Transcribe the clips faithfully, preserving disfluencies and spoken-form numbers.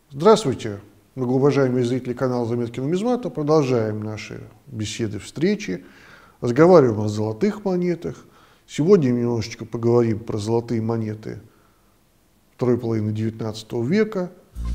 Здравствуйте, многоуважаемые зрители канала «Заметки нумизмата». Продолжаем наши беседы, встречи. Разговариваем о золотых монетах. Сегодня немножечко поговорим про золотые монеты второй половины девятнадцатого века.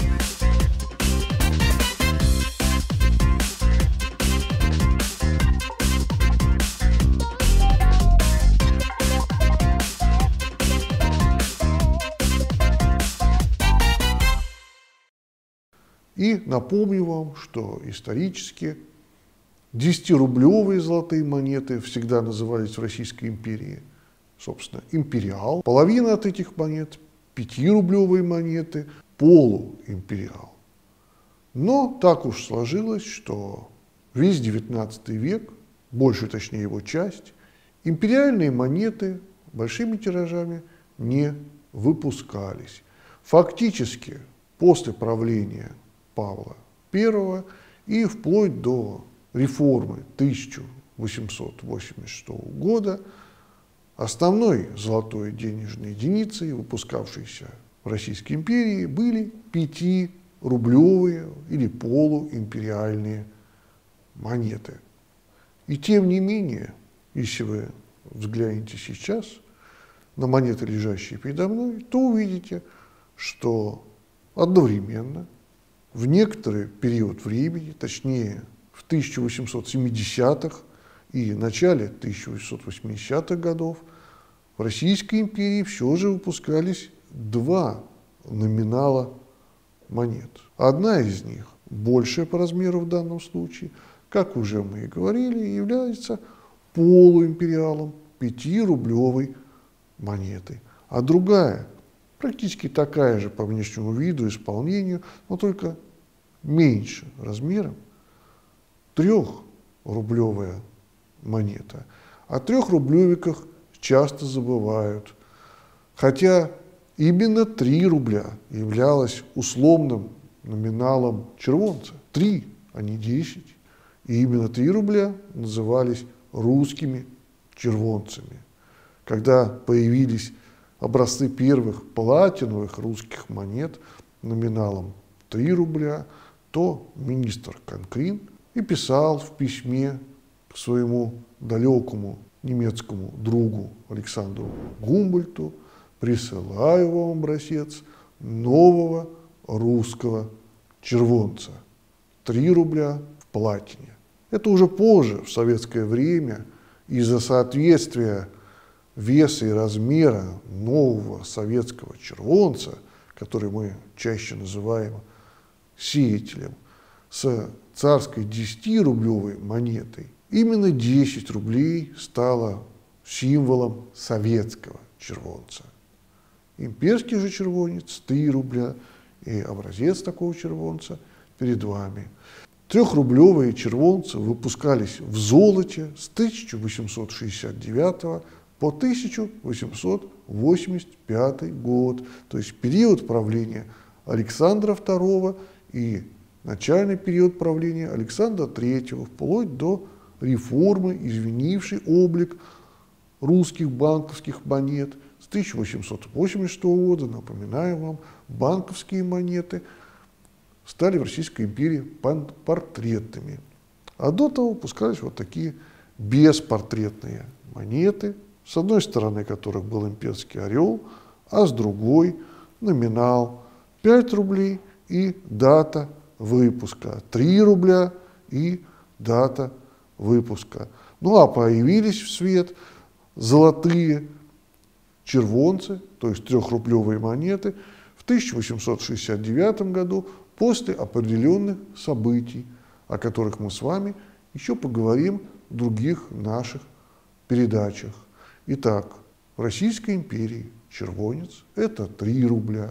И напомню вам, что исторически десятирублевые золотые монеты всегда назывались в Российской империи, собственно, империал. Половина от этих монет – пятирублевые монеты, полуимпериал. Но так уж сложилось, что весь девятнадцатый век, большая, точнее его часть, империальные монеты большими тиражами не выпускались. Фактически после правления Павла Первого и вплоть до реформы тысяча восемьсот восемьдесят шестого года основной золотой денежной единицей, выпускавшейся в Российской империи, были пятирублевые или полуимпериальные монеты. И тем не менее, если вы взглянете сейчас на монеты, лежащие передо мной, то увидите, что одновременно в некоторый период времени, точнее в тысяча восемьсот семидесятых и начале тысяча восемьсот восьмидесятых годов, в Российской империи все же выпускались два номинала монет. Одна из них, большая по размеру в данном случае, как уже мы и говорили, является полуимпериалом, пятирублевой монетой. А другая, практически такая же по внешнему виду, исполнению, но только меньше размером, трехрублевая монета. О трехрублевиках часто забывают, хотя именно три рубля являлось условным номиналом червонца. Три, а не десять. И именно три рубля назывались русскими червонцами. Когда появились образцы первых платиновых русских монет номиналом три рубля, то министр Конкрин и писал в письме к своему далекому немецкому другу Александру Гумбольдту: «Присылаю вам образец нового русского червонца. три рубля в платине». Это уже позже, в советское время, из-за соответствия веса и размера нового советского червонца, который мы чаще называем сеятелем, с царской десятирублевой монетой, именно десять рублей стало символом советского червонца. Имперский же червонец три рубля, и образец такого червонца перед вами. Трехрублевые червонцы выпускались в золоте с тысяча восемьсот шестьдесят девятого по тысяча восемьсот восемьдесят пятый год, то есть период правления Александра Второго и начальный период правления Александра Третьего, вплоть до реформы, изменившей облик русских банковских монет. С тысяча восемьсот восемьдесят шестого года, напоминаю вам, банковские монеты стали в Российской империи портретными. А до того выпускались вот такие беспортретные монеты, с одной стороны которых был имперский орел, а с другой номинал пять рублей и дата выпуска, три рубля и дата выпуска. Ну а появились в свет золотые червонцы, то есть трехрублевые монеты, в тысяча восемьсот шестьдесят девятом году после определенных событий, о которых мы с вами еще поговорим в других наших передачах. Итак, в Российской империи червонец – это три рубля,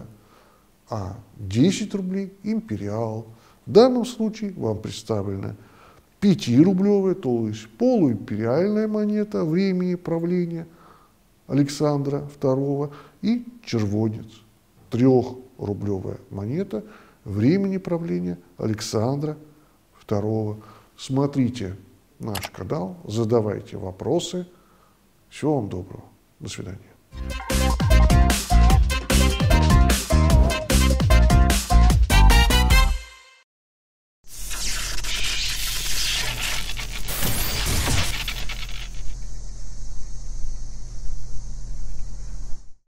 а десять рублей – империал. В данном случае вам представлена пятирублевая, то есть полуимпериальная монета времени правления Александра Второго и червонец – трехрублевая монета времени правления Александра Второго. Смотрите наш канал, задавайте вопросы. Всего вам доброго. До свидания.